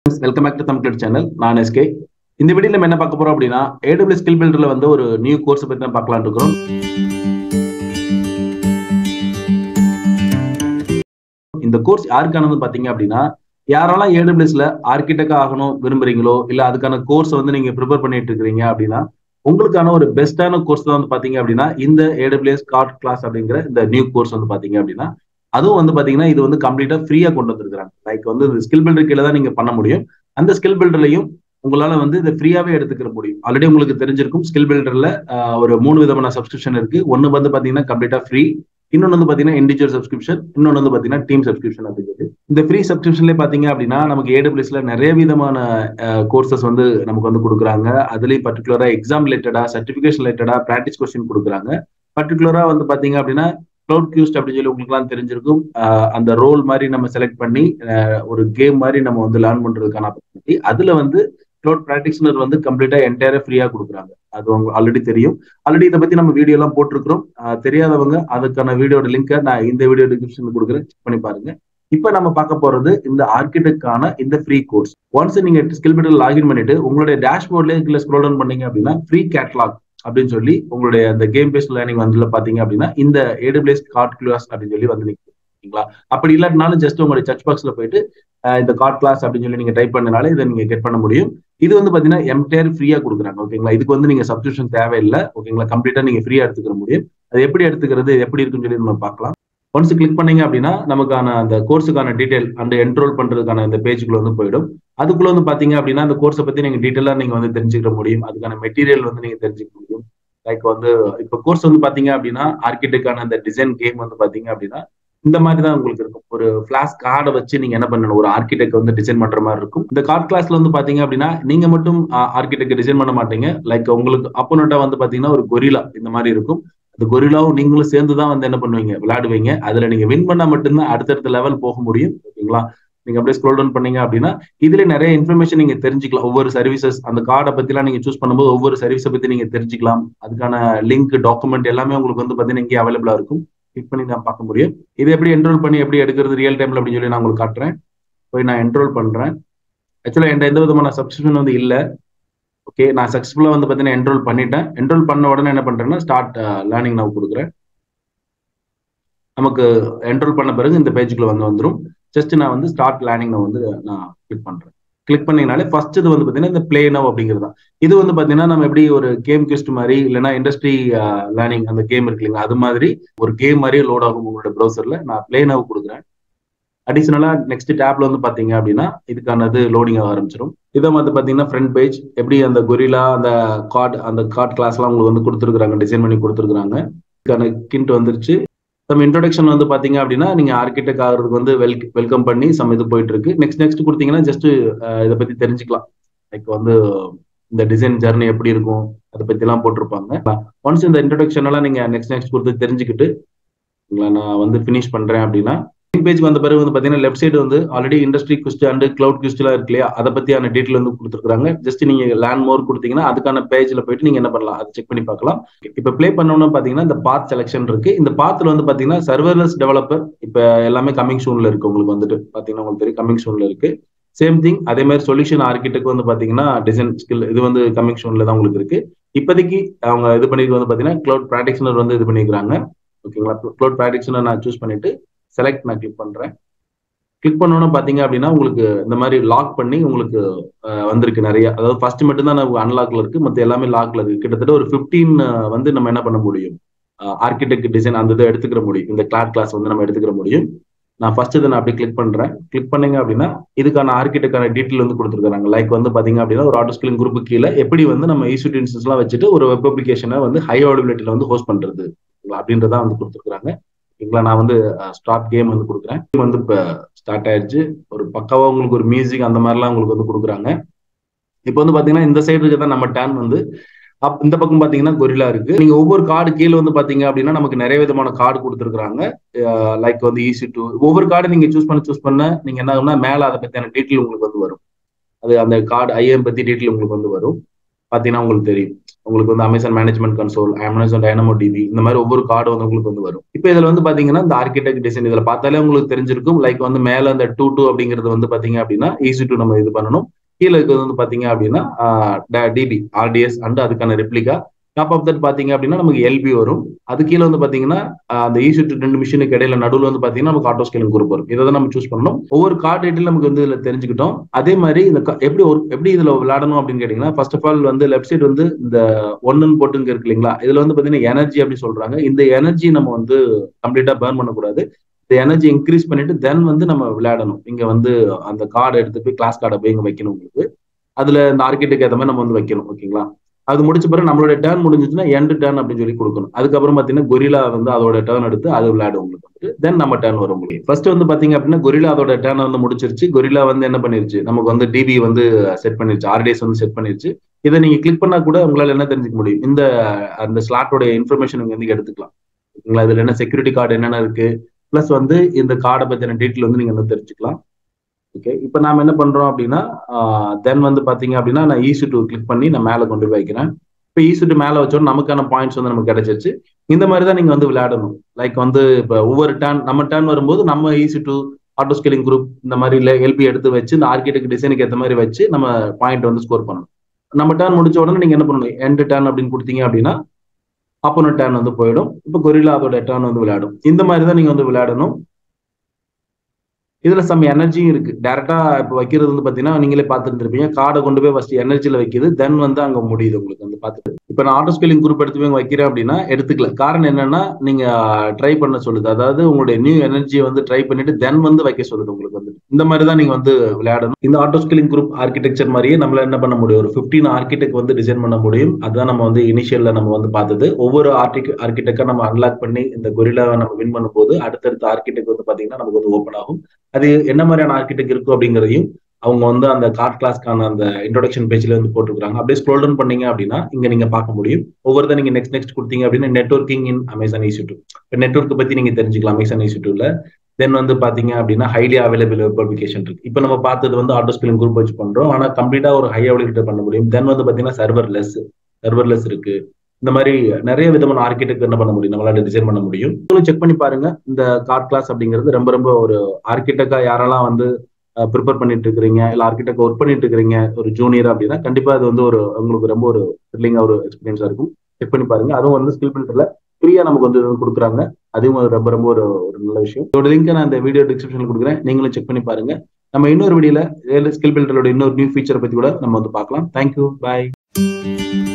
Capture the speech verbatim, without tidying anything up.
Welcome back to Tamil channel. நான் S K. இந்த வீடியோல நம்ம என்ன பார்க்க போறோம் அப்படின்னா, A W S ஸ்கில் பில்டர்ல வந்து ஒரு நியூ கோர்ஸ் பத்தி தான் பார்க்கலாம்னு இருக்கிறோம். இந்த கோர்ஸ் யாருக்கானது பாத்தீங்க அப்படின்னா, யாரெல்லாம் A W S ல ஆர்கிடெக்ட் ஆகணும் விரும்புறீங்களோ, இல்ல அதுக்கான கோர்ஸ் வந்து நீங்க ப்ரிப்பேர் பண்ணிட்டு இருக்கீங்க அப்படின்னா, உங்களுக்கான ஒரு பெஸ்டான கோர்ஸ் தான் வந்து பாத்தீங்க அப்படின்னா இந்த A W S card class அப்படிங்கிற இந்த நியூ கோர்ஸ் வந்து பாத்தீங்க அப்படின்னா, அதுவும் வந்து பாத்தீங்கன்னா இது வந்து கம்ப்ளீட்டா ஃப்ரீயா கொண்டு வந்திருக்காங்க. லைக் வந்து ஸ்கில் பில்டர் கீழே தான் நீங்க பண்ண முடியும். அந்த ஸ்கில் பில்டர்லையும் உங்களால வந்து இதை ஃப்ரீயாவே எடுத்துக்கிற முடியும். ஆல்ரெடி உங்களுக்கு தெரிஞ்சிருக்கும் ஸ்கில் பில்டர்ல ஒரு மூணு விதமான சப்ஸ்கிரிப்ஷன் இருக்கு. ஒன்னு வந்து பாத்தீங்கன்னா கம்ப்ளீட்டா ஃப்ரீ, இன்னொன்னு வந்து பாத்தீங்கன்னா இண்டிவிஜுவல் சப்ஸ்கிரிப்ஷன், இன்னொன்னு வந்து பாத்தீங்கன்னா டீம் சப்ஸ்கிரிப்ஷன் அப்படிங்கிறது. இந்த ஃப்ரீ சப்ஸ்கிரிப்ஷன்ல பாத்தீங்க அப்படின்னா நமக்கு A W S ல நிறைய விதமான கோர்சஸ் வந்து நமக்கு வந்து கொடுக்குறாங்க. அதுலயும் பர்டிகுலரா எக்ஸாம் ரிலேட்டடா, சர்டிபிகேஷன் ரிலேட்டடா, பிராக்டிஸ் கொஸ்டின் கொடுக்குறாங்க. பர்டிகுலரா வந்து பாத்தீங்க அப்படின்னா கிளவுட் கியூஸ்ட் அப்படின்னு சொல்லி உங்களுக்கு எல்லாம் தெரிஞ்சிருக்கும். அந்த ரோல் மாதிரி நம்ம செலக்ட் பண்ணி ஒரு கேம் மாதிரி நம்ம வந்து லேர்ன் பண்றதுக்கான ஆப்பர்ச்சுனிட்டி. அதுல வந்து கிளவுட் பிராக்டிஷனர் வந்து கம்ப்ளீட்டா என்டையரா ஃப்ரீயா கொடுக்குறாங்க. அது உங்களுக்கு ஆல்ரெடி தெரியும். ஆல்ரெடி இதை பத்தி நம்ம வீடியோ எல்லாம் போட்டிருக்கிறோம். தெரியாதவங்க அதுக்கான வீடியோட லிங்கை நான் இந்த வீடியோ டிஸ்கிரிப்ஷன்ல கொடுக்குறேன், செக் பண்ணி பாருங்க. இப்ப நம்ம பார்க்க போறது இந்த ஆர்கிடெக்டான இந்த ஃப்ரீ கோர்ஸ். ஒன்ஸ் நீங்க ஸ்கில் பில்டர் லாகின் பண்ணிட்டு உங்களுடைய டேஷ்போர்ட்ல ஸ்க்ரோல் டவுன் பண்ணீங்க அப்படின்னா ஃப்ரீ கேட்டலாக் அப்படின்னு சொல்லி உங்களுடைய அந்த கேம் பேஸ்ட் லேர்னிங் வந்து பாத்தீங்க அப்படின்னா இந்த A W S card class அப்படின்னு சொல்லி வந்து நிற்குங்களா. அப்படி இல்லாட்டினாலும் ஜஸ்ட் உங்களுடைய சர்ச் பாக்ஸ்ல போயிட்டு இந்த கார்ட் கிளாஸ் அப்படின்னு சொல்லி நீங்க டைப் பண்ணனால இதை நீங்க கெட் பண்ண முடியும். இது வந்து பாத்தீங்கன்னா எம்டையர் ஃப்ரீயா கொடுக்குறாங்க. ஓகேங்களா. இதுக்கு வந்து நீங்க சப்ஸ்கிரிப்ஷன் தேவையில்லை. ஓகேங்களா. கம்ப்ளீட்டா நீங்க ஃப்ரீயா எடுத்துக்கிற முடியும். அது எப்படி எடுத்துக்கிறது, எப்படி இருக்குன்னு சொல்லி நம்ம பார்க்கலாம். ஒன்ஸ் கிளிக் பண்ணீங்க அப்படின்னா நமக்கான அந்த கோர்ஸுக்கான டீடைல் அந்த என்ரோல் பண்றதுக்கான இந்த பேஜுக்குள்ள வந்து போயிடும். அதுக்குள்ள வந்து பாத்தீங்க அப்படின்னா அந்த கோர்ஸை பத்தி நீங்க டீடைலா நீங்க வந்து தெரிஞ்சுக்க முடியும். அதுக்கான மெட்டீரியல் வந்து நீங்க தெரிஞ்சுக்க முடியும். லைக் வந்து இப்ப கோர்ஸ் வந்து பாத்தீங்க அப்படின்னா ஆர்கிடெக்டான அந்த டிசைன் கேம் வந்து பாத்தீங்க அப்படின்னா இந்த மாதிரி தான் உங்களுக்கு இருக்கும். ஒரு பிளாஷ் கார்டை வச்சு நீங்க என்ன பண்ணணும், ஒரு ஆர்கிடெக்ட் வந்து டிசைன் பண்ற மாதிரி இருக்கும். இந்த கார்ட் கிளாஸ்ல வந்து பாத்தீங்க அப்படின்னா நீங்க மட்டும் ஆர்கிடெக்ட் டிசைன் பண்ண மாட்டீங்க. லைக் உங்களுக்கு அப்போனட்டா வந்து பாத்தீங்கன்னா ஒரு கொரிலா இந்த மாதிரி இருக்கும். அந்த கொரிலாவும் நீங்களும் சேர்ந்துதான் வந்து என்ன பண்ணுவீங்க, விளையாடுவீங்க. அதுல நீங்க வின் பண்ணா மட்டும்தான் அடுத்தடுத்த லெவல் போக முடியும். ஓகேங்களா. நீங்க அப்படியே ஸ்க்ரோல் டவுன் பண்ணீங்க அப்படின்னா இதுல நிறைய இன்ஃபர்மேஷன் நீங்க தெரிஞ்சுக்கலாம். ஒவ்வொரு சர்வீசஸ் அந்த கார்டை பத்தி எல்லாம் நீங்க சூஸ் பண்ணும்போது ஒவ்வொரு சர்வீஸை பத்தி நீங்க தெரிஞ்சுக்கலாம். அதுக்கான லிங்க், டாக்குமெண்ட் எல்லாமே உங்களுக்கு வந்து பாத்தீங்கன்னா இங்கே அவைலபிளா இருக்கும். கிளிக் பண்ணி நான் பார்க்க முடியும். இது எப்படி என்ரோல் பண்ணி எப்படி எடுக்கிறது ரியல் டைம்ல அப்படின்னு சொல்லி நான் உங்களுக்கு காட்டுறேன். போய் நான் என்ரோல் பண்றேன். ஆக்சுவலா எந்த எந்த விதமான சப்ஸ்கிரிப்ஷன் வந்து இல்ல. ஓகே, நான் சக்சஸ்ஃபுல்லா வந்து பாத்தீங்கன்னா என்ரோல் பண்ணிட்டேன். என்ரோல் பண்ண உடனே என்ன பண்றேன்னா ஸ்டார்ட் லேர்னிங் நான் கொடுக்குறேன். நமக்கு என்ரோல் பண்ண பிறகு இந்த பேஜுக்குள்ள வந்து வந்துடும். ஜஸ்ட் நான் வந்து ஸ்டார்ட் லேர்னிங் நான் வந்து நான் கிளிக் பண்றேன். கிளிக் பண்ணீங்கனாலே ஃபர்ஸ்ட் இது வந்து பாத்தீங்கன்னா இந்த பிளே நவ் அப்படிங்கிறது தான். இது வந்து பாத்தீங்கன்னா நம்ம எப்படி ஒரு கேம் கியூஸ்ட் மாதிரி இல்லைன்னா இண்டஸ்ட்ரி லேர்னிங் அந்த கேம் இருக்கு இல்லைங்களா, அது மாதிரி ஒரு கேம் மாதிரியே லோட் ஆகும் உங்களோட ப்ரௌசர்ல. நான் பிளே நவ் கொடுக்குறேன். அடிஷனலா நெக்ஸ்ட் டேப்ல வந்து பாத்தீங்க அப்படின்னா இதுக்கானது லோடிங் ஆக ஆரம்பிச்சிடும். இதை வந்து பாத்தீங்கன்னா ஃப்ரண்ட் பேஜ் எப்படி அந்த கொரிலா அந்த கார்டு அந்த கார்ட் கிளாஸ் எல்லாம் உங்களுக்கு வந்து கொடுத்துருக்காங்க, டிசைன் பண்ணி கொடுத்துருக்காங்க. இதுக்கான கிண்ட் வந்துருச்சு. நம்ம இன்ட்ரோடக்ஷன் வந்து பாத்தீங்க அப்படின்னா நீங்க ஆர்கிடெக்ட் ஆகிறதுக்கு வந்து வெல் வெல்கம் பண்ணி சம் இது போயிட்டு இருக்கு. நெக்ஸ்ட் நெக்ஸ்ட் கொடுத்தீங்கன்னா ஜஸ்ட் இதை பத்தி தெரிஞ்சுக்கலாம். லைக் வந்து இந்த டிசைன் ஜர்னி எப்படி இருக்கும் அதை பத்தி எல்லாம் போட்டிருப்பாங்க. ஒன்ஸ் இந்த இன்ட்ரோடக்ஷன் எல்லாம் நீங்க நெக்ஸ்ட் நெக்ஸ்ட் கொடுத்து தெரிஞ்சுக்கிட்டு நான் வந்து பினிஷ் பண்றேன் அப்படின்னா பேஜ் வந்த பிறகு வந்து பாத்தீங்கன்னா லெஃப்ட் சைடு வந்து already industry quest and cloud quest எல்லாம் இருக்கு இல்லையா, அதை பத்தியான டீட்டெயில் வந்து கொடுத்துருக்காங்க. ஜஸ்ட் நீங்க லேர்ன் மோர் கொடுத்தீங்கன்னா அதுக்கான பேஜ்ல போயிட்டு நீங்க என்ன பண்ணலாம், அதை செக் பண்ணி பார்க்கலாம். இப்ப பிளே பண்ணணும்னு பாத்தீங்கன்னா இந்த பாத் செலக்ஷன் இருக்கு. இந்த பாத்துல வந்து பாத்தீங்கன்னா சர்வர்லெஸ் டெவலப்பர் இப்ப எல்லாமே கமிங் சூன்ல இருக்கு. உங்களுக்கு வந்துட்டு பாத்தீங்கன்னா உங்களுக்கு தெரியும் கமிங் சூன்ல இருக்கு. சேம் திங் அதே மாதிரி சொல்யூஷன் ஆர்கிடெக்ட் வந்து பாத்தீங்கன்னா டிசைன் ஸ்கில் இது வந்து கமிங் சூன்ல தான் உங்களுக்கு இருக்கு. இப்போதைக்கு அவங்க இது பண்ணிட்டு வந்து பாத்தீங்கன்னா கிளவுட் பிராக்டிஷனர் வந்து இது பண்ணிக்கிறாங்க. ஓகேங்களா. கிளவுட் பிராக்டிஷனர் நான் சூஸ் பண்ணிட்டு செலக்ட் நான் கிளிக் பண்றேன். கிளிக் பண்ணோன்னு பாத்தீங்க அப்படின்னா உங்களுக்கு இந்த மாதிரி லாக் பண்ணி உங்களுக்கு வந்திருக்கு நிறைய. அதாவது ஃபர்ஸ்ட் மட்டும் தான் அன்லாக்ல இருக்கு, மற்ற எல்லாமே லாக்ல இருக்கு. கிட்டத்தட்ட ஒரு பிப்டீன் வந்து நம்ம என்ன பண்ண முடியும், ஆர்கிடெக்ட் டிசைன் அந்த இதை எடுத்துக்கிற முடியும். இந்த கிளாட் கிளாஸ் வந்து நம்ம எடுத்துக்கிற முடியும். நான் ஃபர்ஸ்ட் இதை நான் அப்படி கிளிக் பண்றேன். கிளிக் பண்ணீங்க அப்படின்னா இதுக்கான ஆர்கிடெக்டான டீட்டெயில் வந்து கொடுத்துருக்காங்க. லைக் வந்து பாத்தீங்க அப்படின்னா ஒரு ஆட்டோ ஸ்கில்லிங் குரூப் கீழே எப்படி வந்து நம்ம ஈஸி இன்ஸ்டன்ஸ் எல்லாம் வச்சுட்டு ஒரு வெப் அப்ளிகேஷனை வந்து ஹை அவைலபிலிட்டியில வந்து ஹோஸ்ட் பண்றது அப்படின்றத வந்து கொடுத்துருக்காங்க. ஓகேங்களா. நான் வந்து ஸ்டார்ட் கேம் வந்து கொடுக்குறேன். வந்து இப்போ ஸ்டார்ட் ஆயிடுச்சு. ஒரு பக்காவா உங்களுக்கு ஒரு மியூசிக் அந்த மாதிரிலாம் உங்களுக்கு வந்து கொடுக்குறாங்க. இப்போ வந்து பாத்தீங்கன்னா இந்த சைடு இருக்கதான் நம்ம டேன் வந்து இந்த பக்கம் பாத்தீங்கன்னா கொரிலா இருக்கு. நீங்க ஒவ்வொரு கார்டு கீழே வந்து பாத்தீங்க அப்படின்னா நமக்கு நிறைய விதமான கார்டு கொடுத்துருக்காங்க. லைக் வந்து ஈஸி டு ஒவ்வொரு கார்டு நீங்க சூஸ் பண்ண சூஸ் பண்ண நீங்க என்ன ஆகும்னா மேல அதை பத்தியான டீட்டெயில் உங்களுக்கு வந்து வரும். அது அந்த கார்டு ஐஎம் பத்தி டீட்டெயில் உங்களுக்கு வந்து வரும். பாத்தீங்கன்னா உங்களுக்கு தெரியும். உங்களுக்கு வந்து Amazon management console, Amazon Dynamo D B இந்த மாதிரி ஒவ்வொரு கார்டு வந்து உங்களுக்கு வந்து வரும். இப்போ இதுல வந்து பாத்தீங்கன்னா இந்த ஆர்கிடெக்ட் டிசைன் இதுல பார்த்தாலே உங்களுக்கு தெரிஞ்சிருக்கும். லைக் வந்து மேல அந்த டூ டூ அப்படிங்கிறது வந்து பாத்தீங்க அப்படின்னா ஈஸி டூ நம்ம இது பண்ணணும். கீழே இருக்கிறது வந்து பாத்தீங்க அப்படின்னா டிபி ஆர்டிஎஸ் அண்ட் அதுக்கான ரெப்ளிகா. டாப் ஆஃப் தட் பாத்தீங்க அப்படின்னா நமக்கு எல்பி வரும். அது கீழே வந்து பாத்தீங்கன்னா அந்த ஈஸி டூ ரெண்டு மிஷினுக்கு இடையில நடுவில் வந்து பாத்தீங்கன்னா நமக்கு ஆட்டோ ஸ்கேலிங் குரூப் வரும். இதை தான் நம்ம சூஸ் பண்ணணும். ஒவ்வொரு கார்டு டீட்டெயில் நமக்கு வந்து இதுல தெரிஞ்சுக்கிட்டோம். அதே மாதிரி இந்த எப்படி ஒரு எப்படி இதுல விளையாடணும் அப்படின்னு கேட்டீங்கன்னா ஃபர்ஸ்ட் ஆஃப் ஆல் வந்து லெஃப்ட் சைடு வந்து இந்த ஒன்னு போட்டுங்க இருக்கு இல்லைங்களா, இதுல வந்து பாத்தீங்கன்னா எனர்ஜி அப்படின்னு சொல்றாங்க. இந்த எனர்ஜி நம்ம வந்து கம்ப்ளீட்டா பர்ன் பண்ணக்கூடாது. இந்த எனர்ஜி இன்க்ரீஸ் பண்ணிட்டு தென் வந்து நம்ம விளையாடணும். இங்க வந்து அந்த கார்டு எடுத்து போய் கிளாஸ் கார்டை போய் இங்க வைக்கணும். உங்களுக்கு அதுல இந்த ஆர்கிடெக்ட் ஏற்ற மாதிரி நம்ம வந்து வைக்கணும். ஓகேங்களா, அது முடிச்ச பிறகு நம்மளோட டேர்ன் முடிஞ்சுச்சுன்னா எண்ட் டேர்ன் அப்படின்னு சொல்லி கொடுக்கணும். அதுக்கப்புறம் பாத்தீங்கன்னா கொரில்லா வந்து அதோட டேர்ன் எடுத்து அது விளையாடும் உங்களுக்கு வந்து தென் நம்ம டேர்ன் வரும். உங்களுக்கு ஃபர்ஸ்ட் வந்து பாத்தீங்க அப்படின்னா கொரில்லா அதோட டேர்ன் வந்து முடிச்சிருச்சு. கொரில்லா வந்து என்ன பண்ணிருச்சு, நமக்கு வந்து டிபி வந்து செட் பண்ணிருச்சு, ஆர்டிஎஸ் வந்து செட் பண்ணிருச்சு. இதை நீங்க கிளிக் பண்ணா கூட உங்களால என்ன தெரிஞ்சுக்க முடியும், இந்த அந்த ஸ்லாட்டோட இன்ஃபர்மேஷன் வந்து எடுத்துக்கலாம். ஓகேங்களா, இதுல என்ன செக்யூரிட்டி கார்டு என்னென்ன இருக்கு, பிளஸ் வந்து இந்த கார்டை பத்தின டீட்டெயில் வந்து நீங்க வந்து தெரிஞ்சுக்கலாம். ஓகே, இப்போ நாம என்ன பண்றோம் அப்படின்னா தென் வந்து பாத்தீங்க அப்படின்னா நான் ஈஸி டூ கிளிக் பண்ணி நான் மேல கொண்டு போய் வைக்கிறேன். இப்போ ஈஸி டூ மேல வச்சோம் நமக்கான பாயிண்ட்ஸ் வந்து நமக்கு கிடைச்சிருச்சு. இந்த மாதிரி தான் நீங்க வந்து விளையாடணும். லைக் வந்து இப்போ ஒவ்வொரு டேர்ன் நம்ம டேர்ன் வரும்போது நம்ம E C two auto scaling group இந்த மாதிரி இல்லை எல்பி எடுத்து வச்சு இந்த ஆர்கிடெக்ட் டிசைனுக்கு ஏற்ற மாதிரி வச்சு நம்ம பாயிண்ட் வந்து ஸ்கோர் பண்ணணும். நம்ம டேர்ன் முடிச்ச உடனே நீங்க என்ன பண்ணணும், எண்ட் டேர்ன் அப்படின்னு கொடுத்தீங்க அப்படின்னா அப்போன டேர்ன் வந்து போயிடும். இப்போ கொரில்லா அதோட டேர்ன் வந்து விளையாடும். இந்த மாதிரி தான் நீங்க வந்து விளையாடணும். இதுல சம் எனர்ஜியும் இருக்கு. டேரக்டா இப்போ வைக்கிறது வந்து பாத்தீங்கன்னா நீங்களே பார்த்துட்டு இருப்பீங்க, கார்டை கொண்டு போய் ஃபர்ஸ்ட் எனர்ஜில வைக்குது, தென் வந்து அங்க முடியுது உங்களுக்கு வந்து பார்த்துட்டு. இப்போ நான் ஆட்டோ ஸ்கேலிங் குரூப் எடுத்து போய் வைக்கிறேன் அப்படின்னா எடுத்துக்கல. காரணம் என்னன்னா நீங்க ட்ரை பண்ண சொல்லுது, அதாவது உங்களுடைய நியூ எனர்ஜியை வந்து ட்ரை பண்ணிட்டு தென் வந்து வைக்க சொல்லுது உங்களுக்கு வந்து. இந்த மாதிரி தான் நீங்க வந்து விளையாடணும். இந்த ஆட்டோ ஸ்கேலிங் குரூப் ஆர்கிடெக்சர் மாதிரியே நம்மள என்ன பண்ண முடியும், ஒரு பிப்டீன் ஆர்கிடெக்ட் வந்து டிசைன் பண்ண முடியும். அதுதான் நம்ம வந்து இனிஷியல்ல நம்ம வந்து பார்த்தது. ஒவ்வொரு ஆர்டிக் ஆர்கிடெக்டா நம்ம அன்லாக் பண்ணி இந்த கொரில்லாவை நம்ம வின் பண்ணும்போது அடுத்தடுத்த ஆர்கிடெக்ட் வந்து பாத்தீங்கன்னா நமக்கு வந்து ஓப்பன் ஆகும். அது என்ன மாதிரியான ஆர்கிடெக்ட் இருக்கும் அப்படிங்கிறதையும் அவங்க வந்து அந்த கார்ட் கிளாஸ்க்கான அந்த இன்ட்ரோடக்ஷன் பேஜ்ல வந்து போட்டுருக்காங்க. அப்படியே ஸ்க்ரோல் டவுன் பண்ணீங்க அப்படின்னா இங்க நீங்க பார்க்க முடியும். ஒவ்வொருத்தர் நீங்க நெக்ஸ்ட் நெக்ஸ்ட் கொடுத்தீங்க அப்படின்னா networking in Amazon E C two, network பத்தி நீங்க தெரிஞ்சுக்கலாம் அமேசான் ஈஸி டூல. தென் வந்து பாத்தீங்க அப்படின்னா ஹைலி அவைலபிள் வெப் அப்ளிகேஷன் இருக்கு. இப்போ நம்ம பார்த்தது வந்து ஆட்டோ ஸ்கேலிங் குரூப் வச்சு பண்றோம், ஆனா கம்ப்ளீட்டா ஒரு ஹை அவைலபிலிட்டி பண்ண முடியும். தென் வந்து பாத்தீங்கன்னா சர்வர்லெஸ் சர்வர்லெஸ் இருக்கு. இந்த மாதிரி நிறைய விதமான ஆர்கிடெக்ட் என்ன பண்ண முடியும், நம்மளால டிசைன் பண்ண முடியும். செக் பண்ணி பாருங்க. இந்த கார்ட் கிளாஸ் அப்படிங்கிறது ரொம்ப ரொம்ப ஒரு ஆர்கிடெக்டா யாரெல்லாம் வந்து ப்ரிப்பேர் பண்ணிட்டு இருக்கிறீங்க, இல்ல ஆர்கிடெக்ட் ஒர்க் பண்ணிட்டு இருக்கிறீங்க ஒரு ஜூனியர் அப்படின்னா கண்டிப்பா அது வந்து ஒரு உங்களுக்கு ரொம்ப ஒரு த்ரில்லிங்கா ஒரு எக்ஸ்பீரியன்ஸா இருக்கும். செக் பண்ணி பாருங்க. அதுவும் வந்து ஸ்கில் பில்டர்ல ஃப்ரீயா நமக்கு வந்து கொடுக்குறாங்க. அதுவும் ரொம்ப ரொம்ப ஒரு ஒரு நல்ல விஷயம். இதோட லிங்க் நான் இந்த வீடியோ டிஸ்கிரிப்ஷன்ல கொடுக்குறேன், நீங்களும் செக் பண்ணி பாருங்க. நம்ம இன்னொரு வீடியோல ஸ்கில் பில்டரோட இன்னொரு நியூ ஃபீச்சரை பத்தி கூட நம்ம வந்து பார்க்கலாம். தேங்க்யூ, பாய்.